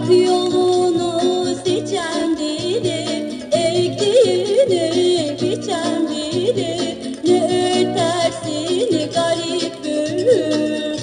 Hak yolunu seçen bilir, ektiğini biçen bilir. Ne ötersin garip bülbül.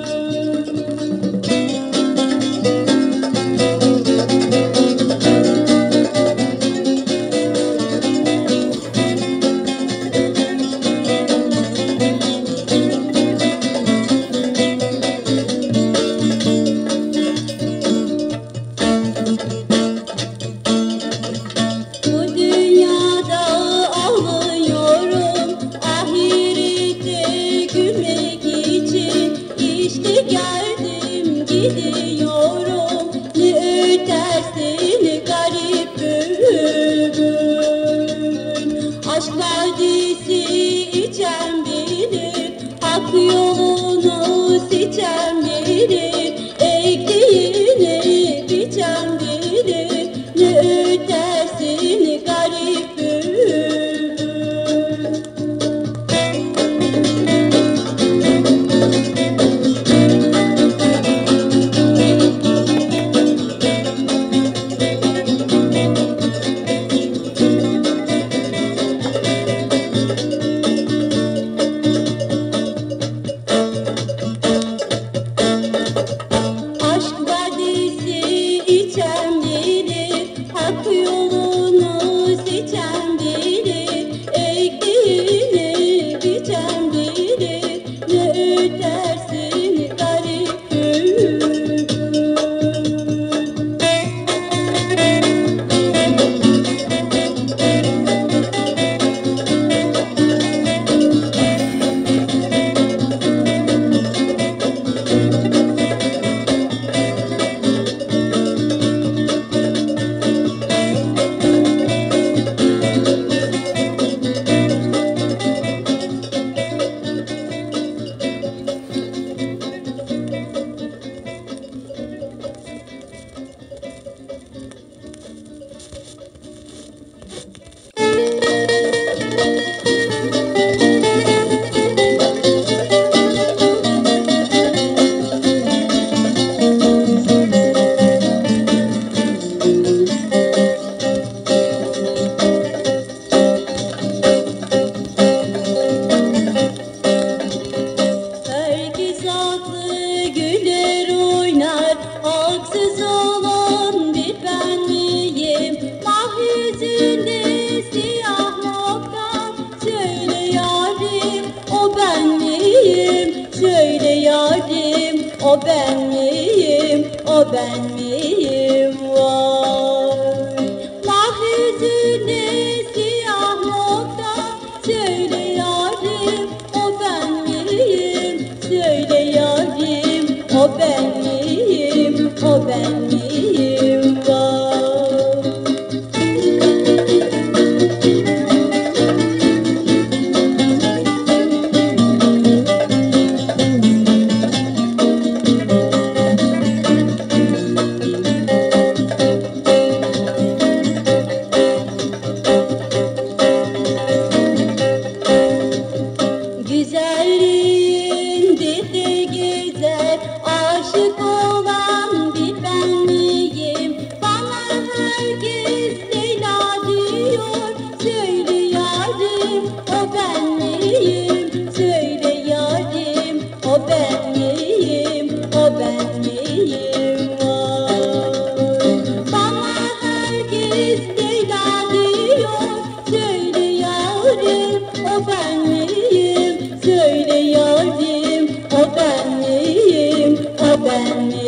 Bu dünyada ağlıyorum, ahirette gülmek için. İşte geldim gidiyorum, ne ötersin garip bülbül. Aşk vadisi içen bilir, hak yolunu seçen bilir. Ektiğini biçen bilir, ne ötersin garip bülbül. Aşk vadisi içen bilir, hak yolunu seçen bilir. Ektiğini biçen bilir, ne ötersin garip bülbül. Herkes haklı, güler oynar, haksız olan bir ben miyim? Mahyüzünde siyah nokta, söyle yarim, o ben miyim? Söyle yarim, o ben miyim? O ben miyim? Vay! Mahyüzünde siyah nokta, söyle yarim, o ben miyim? Söyle yarim, o ben miyim? O ben miyim? Vay! Güzelliğin de gezer, aşık olan bir ben miyim? Bana herkes Leyla diyor, söyle yarim, o ben miyim? Söyle yarim, o ben miyim? O ben miyim? Vay! Bana herkes Leyla diyor, söyle yarim, o ben miyim? Söyle yarim, o ben miyim? O ben miyim?